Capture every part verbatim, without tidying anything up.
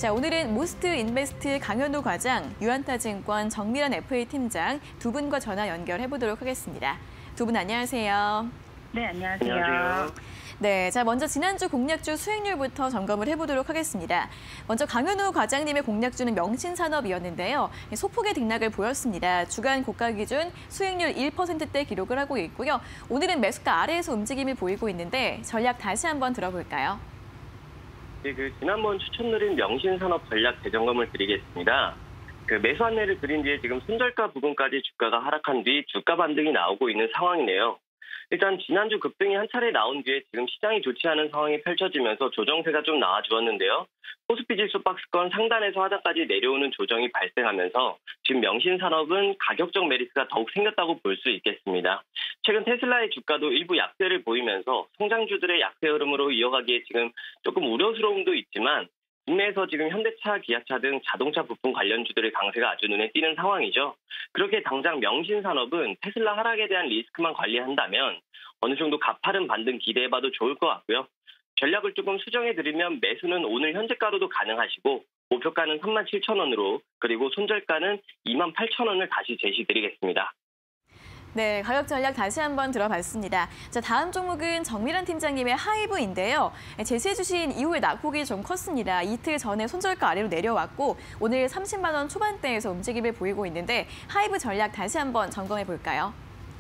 자, 오늘은 모스트 인베스트 강현우 과장, 유안타증권 정미란 에프에이 팀장 두 분과 전화 연결해 보도록 하겠습니다. 두 분 안녕하세요. 네, 안녕하세요. 안녕하세요. 네, 자 먼저 지난주 공략주 수익률부터 점검을 해보도록 하겠습니다. 먼저 강현우 과장님의 공략주는 명신산업이었는데요. 소폭의 등락을 보였습니다. 주간 고가 기준 수익률 일 퍼센트대 기록을 하고 있고요. 오늘은 매수가 아래에서 움직임이 보이고 있는데 전략 다시 한번 들어볼까요? 네, 그 지난번 추천드린 명신산업 전략 재점검을 드리겠습니다. 그 매수 안내를 드린 뒤에 지금 손절가 부분까지 주가가 하락한 뒤 주가 반등이 나오고 있는 상황이네요. 일단 지난주 급등이 한 차례 나온 뒤에 지금 시장이 좋지 않은 상황이 펼쳐지면서 조정세가 좀 나와주었는데요. 코스피 지수 박스권 상단에서 하단까지 내려오는 조정이 발생하면서 지금 명신산업은 가격적 메리트가 더욱 생겼다고 볼 수 있겠습니다. 최근 테슬라의 주가도 일부 약세를 보이면서 성장주들의 약세 흐름으로 이어가기에 지금 조금 우려스러움도 있지만 국내에서 지금 현대차, 기아차 등 자동차 부품 관련주들의 강세가 아주 눈에 띄는 상황이죠. 그렇게 당장 명신산업은 테슬라 하락에 대한 리스크만 관리한다면 어느 정도 가파른 반등 기대해봐도 좋을 것 같고요. 전략을 조금 수정해드리면 매수는 오늘 현재가로도 가능하시고 목표가는 삼만 칠천 원으로 그리고 손절가는 이만 팔천 원을 다시 제시드리겠습니다. 네, 가격 전략 다시 한번 들어봤습니다. 자, 다음 종목은 정미란 팀장님의 하이브인데요. 제시해 주신 이후에 낙폭이 좀 컸습니다. 이틀 전에 손절가 아래로 내려왔고 오늘 삼십만 원 초반대에서 움직임을 보이고 있는데 하이브 전략 다시 한번 점검해 볼까요?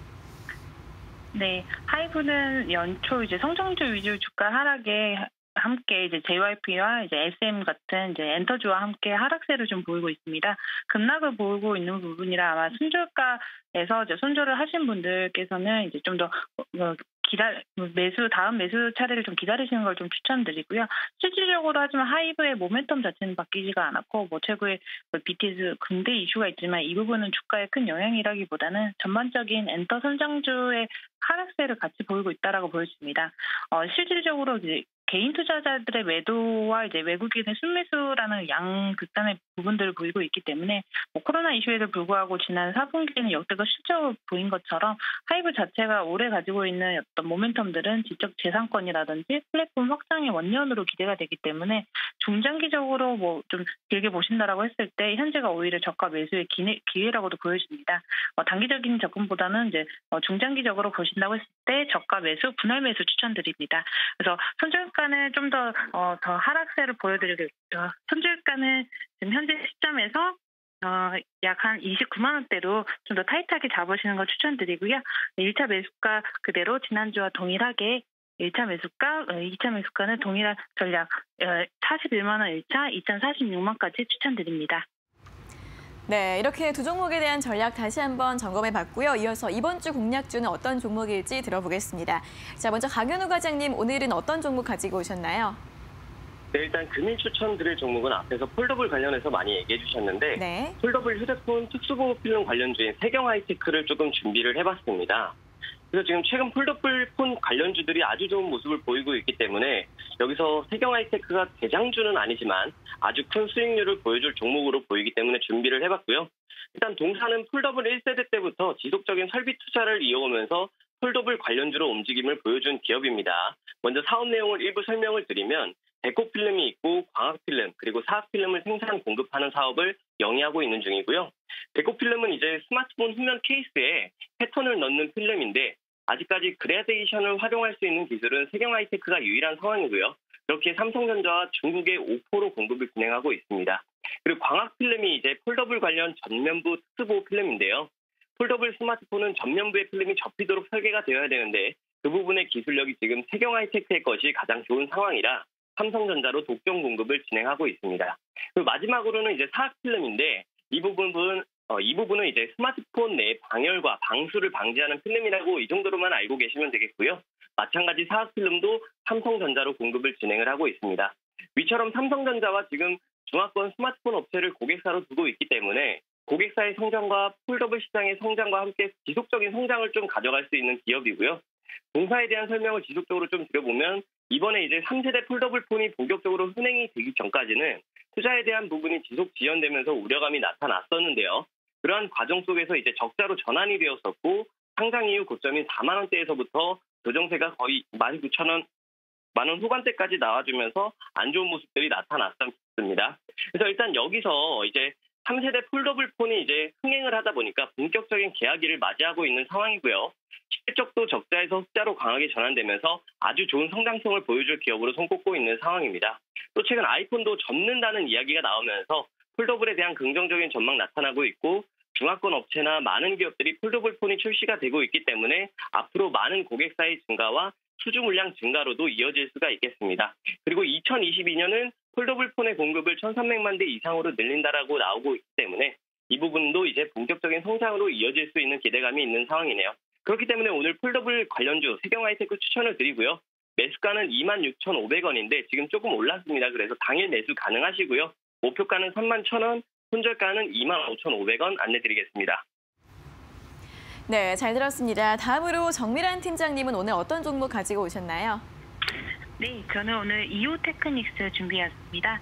네, 하이브는 연초 이제 성장주 위주 주가 하락에 함께 이제 제이와이피와 이제 에스엠 같은 이제 엔터주와 함께 하락세를 좀 보이고 있습니다. 급락을 보이고 있는 부분이라 아마 손절가에서 이제 손절을 하신 분들께서는 이제 좀 더 기다 매수 다음 매수 차례를 좀 기다리시는 걸 좀 추천드리고요. 실질적으로 하지만 하이브의 모멘텀 자체는 바뀌지가 않았고 뭐 최고의 비티에스 근대 이슈가 있지만 이 부분은 주가에 큰 영향이라기보다는 전반적인 엔터 선장주의 하락세를 같이 보이고 있다라고 보여집니다. 어, 실질적으로 이제 개인 투자자들의 매도와 이제 외국인의 순매수라는 양극단의 부분들을 보이고 있기 때문에 뭐 코로나 이슈에도 불구하고 지난 사 분기에는 역대급 실적을 보인 것처럼 하이브 자체가 올해 가지고 있는 어떤 모멘텀들은 지적 재산권이라든지 플랫폼 확장의 원년으로 기대가 되기 때문에 중장기적으로 뭐 좀 길게 보신다라고 했을 때 현재가 오히려 저가 매수의 기회, 기회라고도 보여집니다. 어, 단기적인 접근보다는 이제 어, 중장기적으로 보신다고 했을 때 저가 매수, 분할 매수 추천드립니다. 그래서 손절가는 좀 더 어, 더 하락세를 보여드리겠죠. 손절가는 지금 현재 시점에서 어, 약 한 이십구만 원대로 좀 더 타이트하게 잡으시는 걸 추천드리고요. 일 차 매수가 그대로 지난주와 동일하게 일 차 매수가, 이 차 매수가는 동일한 전략 사십일만 원 일 차, 이 차 사십육만 원까지 추천드립니다. 네, 이렇게 두 종목에 대한 전략 다시 한번 점검해 봤고요. 이어서 이번 주 공략주는 어떤 종목일지 들어보겠습니다. 자, 먼저 강현우 과장님, 오늘은 어떤 종목 가지고 오셨나요? 네, 일단 금일 추천드릴 종목은 앞에서 폴더블 관련해서 많이 얘기해 주셨는데 네. 폴더블 휴대폰 특수공업 필름 관련주인 세경하이테크를 조금 준비를 해봤습니다. 그래서 지금 최근 폴더블 폰 관련주들이 아주 좋은 모습을 보이고 있기 때문에 여기서 세경하이테크가 대장주는 아니지만 아주 큰 수익률을 보여줄 종목으로 보이기 때문에 준비를 해봤고요. 일단 동사는 폴더블 일 세대 때부터 지속적인 설비 투자를 이어오면서 폴더블 관련주로 움직임을 보여준 기업입니다. 먼저 사업 내용을 일부 설명을 드리면 데코 필름이 있고 광학 필름 그리고 사각 필름을 생산 공급하는 사업을 영위하고 있는 중이고요. 데코 필름은 이제 스마트폰 후면 케이스에 패턴을 넣는 필름인데 아직까지 그라데이션을 활용할 수 있는 기술은 세경하이테크가 유일한 상황이고요. 그렇게 삼성전자와 중국의 오포로 공급을 진행하고 있습니다. 그리고 광학 필름이 이제 폴더블 관련 전면부 특수보호 필름인데요. 폴더블 스마트폰은 전면부의 필름이 접히도록 설계가 되어야 되는데 그 부분의 기술력이 지금 세경하이테크의 것이 가장 좋은 상황이라 삼성전자로 독점 공급을 진행하고 있습니다. 그리고 마지막으로는 이제 사각 필름인데 이 부분은 어, 이 부분은 이제 스마트폰 내 방열과 방수를 방지하는 필름이라고 이 정도로만 알고 계시면 되겠고요. 마찬가지 사각 필름도 삼성전자로 공급을 진행을 하고 있습니다. 위처럼 삼성전자와 지금 중화권 스마트폰 업체를 고객사로 두고 있기 때문에 고객사의 성장과 폴더블 시장의 성장과 함께 지속적인 성장을 좀 가져갈 수 있는 기업이고요. 동사에 대한 설명을 지속적으로 좀 드려보면 이번에 이제 삼 세대 폴더블 폰이 본격적으로 hun행이 되기 전까지는 투자에 대한 부분이 지속 지연되면서 우려감이 나타났었는데요. 그러한 과정 속에서 이제 적자로 전환이 되었었고 상장 이후 고점인 사만 원대에서부터 조정세가 거의 만 구천 원, 만 원 후반대까지 나와주면서 안 좋은 모습들이 나타났습니다. 그래서 일단 여기서 이제 삼 세대 폴더블 폰이 이제 흥행을 하다 보니까 본격적인 계약기를 맞이하고 있는 상황이고요. 실적도 적자에서 흑자로 강하게 전환되면서 아주 좋은 성장성을 보여줄 기업으로 손꼽고 있는 상황입니다. 또 최근 아이폰도 접는다는 이야기가 나오면서 폴더블에 대한 긍정적인 전망 나타나고 있고 중화권 업체나 많은 기업들이 폴더블 폰이 출시가 되고 있기 때문에 앞으로 많은 고객 사이 증가와 수주 물량 증가로도 이어질 수가 있겠습니다. 그리고 이천이십이 년은 폴더블 폰의 공급을 천삼백만 대 이상으로 늘린다라고 나오고 있기 때문에 이 부분도 이제 본격적인 성장으로 이어질 수 있는 기대감이 있는 상황이네요. 그렇기 때문에 오늘 폴더블 관련주 세경하이테크 추천을 드리고요. 매수가는 이만 육천오백 원인데 지금 조금 올랐습니다. 그래서 당일 매수 가능하시고요. 목표가는 삼만 천 원, 손절가는 이만 오천오백 원 안내드리겠습니다. 네, 잘 들었습니다. 다음으로 정미란 팀장님은 오늘 어떤 종목 가지고 오셨나요? 네, 저는 오늘 이오테크닉스 준비했습니다.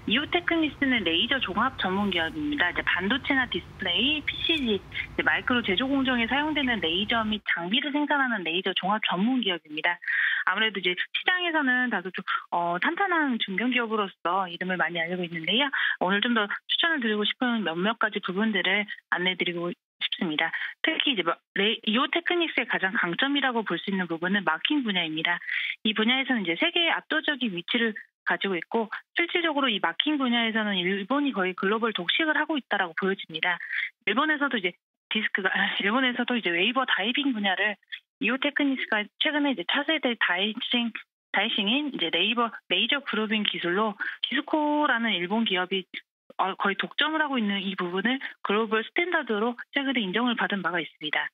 이오테크닉스는 레이저 종합 전문 기업입니다. 이제 반도체나 디스플레이, 피시지, 이제 마이크로 제조 공정에 사용되는 레이저 및 장비를 생산하는 레이저 종합 전문 기업입니다. 아무래도 이제 시장에서는 다소 좀 어, 탄탄한 중견 기업으로서 이름을 많이 알리고 있는데요. 오늘 좀 더 추천을 드리고 싶은 몇몇 가지 부분들을 안내드리고 싶습니다. 특히 이제 이오테크닉스의 가장 강점이라고 볼 수 있는 부분은 마킹 분야입니다. 이 분야에서는 이제 세계의 압도적인 위치를 가지고 있고 실질적으로 이 마킹 분야에서는 일본이 거의 글로벌 독식을 하고 있다라고 보여집니다. 일본에서도 이제 디스크가 일본에서도 이제 웨이버 다이빙 분야를 이오테크닉스가 최근에 이제 차세대 다이싱 다이싱인 이제 네이버 레이저 그루빙 기술로 디스코라는 일본 기업이 거의 독점을 하고 있는 이 부분을 글로벌 스탠다드로 최근에 인정을 받은 바가 있습니다.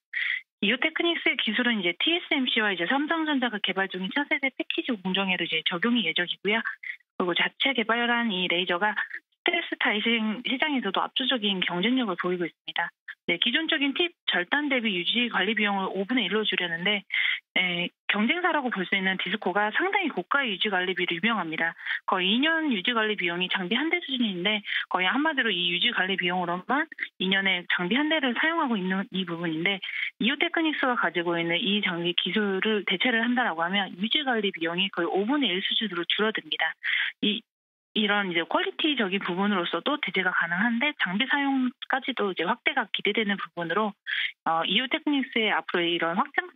이오테크닉스의 기술은 이제 티에스엠씨와 이제 삼성전자가 개발 중인 차세대 패키지 공정에도 이제 적용이 예정이고요. 그리고 자체 개발한 이 레이저가 스텔스 다이싱 시장에서도 압도적인 경쟁력을 보이고 있습니다. 네, 기존적인 팁 절단 대비 유지 관리 비용을 오분의 일로 줄였는데 에, 경쟁사라고 볼 수 있는 디스코가 상당히 고가의 유지 관리비로 유명합니다. 거의 이 년 유지 관리 비용이 장비 한 대 수준인데 거의 한마디로 이 유지 관리 비용으로만 이 년에 장비 한 대를 사용하고 있는 이 부분인데 이오테크닉스가 가지고 있는 이 장비 기술을 대체를 한다라고 하면 유지 관리 비용이 거의 오분의 일 수준으로 줄어듭니다. 이 이런 이제 퀄리티적인 부분으로서도 대체가 가능한데 장비 사용까지도 이제 확대가 기대되는 부분으로 어, 이오테크닉스의 앞으로의 이런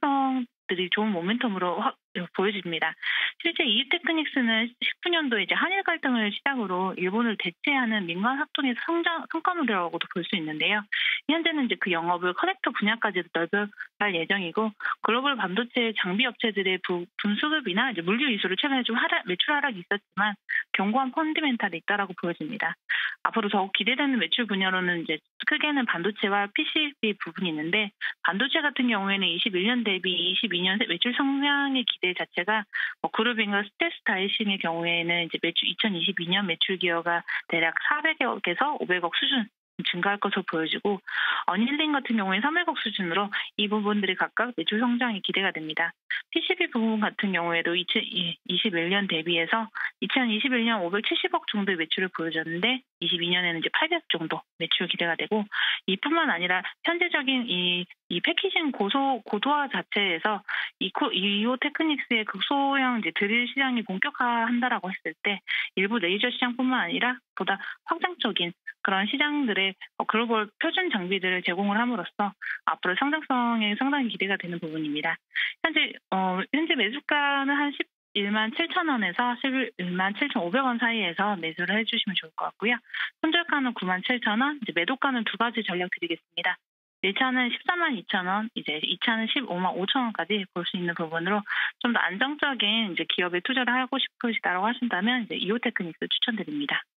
확장성들이 좋은 모멘텀으로 확, 보여집니다. 실제 이오테크닉스는 십구 년도에 이제 한일 갈등을 시작으로 일본을 대체하는 민간 합동의 성장 성과물이라고도 볼 수 있는데요. 현재는 이제 그 영업을 커넥터 분야까지도 넓혀갈 예정이고 글로벌 반도체 장비 업체들의 부, 분수급이나 이제 물류 이수를 최근에 좀 하락, 매출 하락이 있었지만 견고한 펀디멘탈이 있다라고 보여집니다. 앞으로 더욱 기대되는 매출 분야로는 이제 크게는 반도체와 피시비 부분이 있는데 반도체 같은 경우에는 이십일 년 대비 이십이 년 매출 성장의 기대 자체가 뭐 그룹인과 스텔스 다이싱의 경우에는 이제 매출 이천이십이 년 매출 기여가 대략 사백억에서 오백억 수준 증가할 것으로 보여지고 어닐링 같은 경우에 삼백억 수준으로 이 부분들이 각각 매출 성장이 기대가 됩니다. 피시비 부분 같은 경우에도 이천이십일 년 대비해서 이천이십일 년 오백칠십억 정도의 매출을 보여줬는데 이십이 년에는 이제 팔백 정도 매출 기대가 되고 이뿐만 아니라 현재적인 이, 이 패키징 고소 고도화 자체에서 이코 이오테크닉스의 극소형 이제 드릴 시장이 본격화한다라고 했을 때 일부 레이저 시장뿐만 아니라 보다 확장적인 그런 시장들의 글로벌 표준 장비들을 제공을 함으로써 앞으로 상장성에 상당히 기대가 되는 부분입니다. 현재 어, 현재 매수가는 한 십일만 칠천 원에서 십일만 칠천오백 원 사이에서 매수를 해주시면 좋을 것 같고요. 손절가는 구만 칠천 원, 이제 매도가는 두 가지 전략 드리겠습니다. 일 차는 십사만 이천 원, 이제 이 차는 십오만 오천 원까지 볼 수 있는 부분으로 좀 더 안정적인 이제 기업에 투자를 하고 싶으시다고 하신다면 이제 이오테크닉스 추천드립니다.